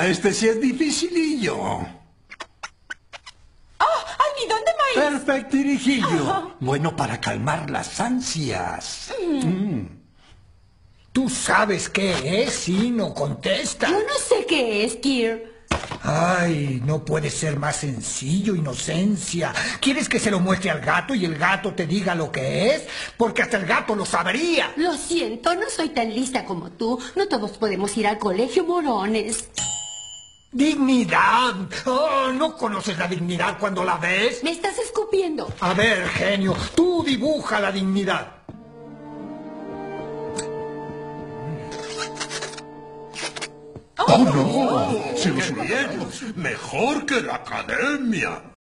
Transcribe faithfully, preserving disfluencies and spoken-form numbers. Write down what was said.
este sí es dificilillo. ¡Oh! ¡Almidón de maíz! Perfectirijillo. Bueno para calmar las ansias. Mm. ¿Tú sabes qué es? Sí, no contesta. Yo no sé qué es, Kir. Ay, no puede ser más sencillo, Inocencia. ¿Quieres que se lo muestre al gato y el gato te diga lo que es? Porque hasta el gato lo sabría. Lo siento, no soy tan lista como tú. No todos podemos ir al colegio, morones. ¡Dignidad! Oh, ¿no conoces la dignidad cuando la ves? Me estás escupiendo. A ver, genio, tú dibuja la dignidad. ¡Oh, no! ¡Sí, bien! ¡Mejor que la academia!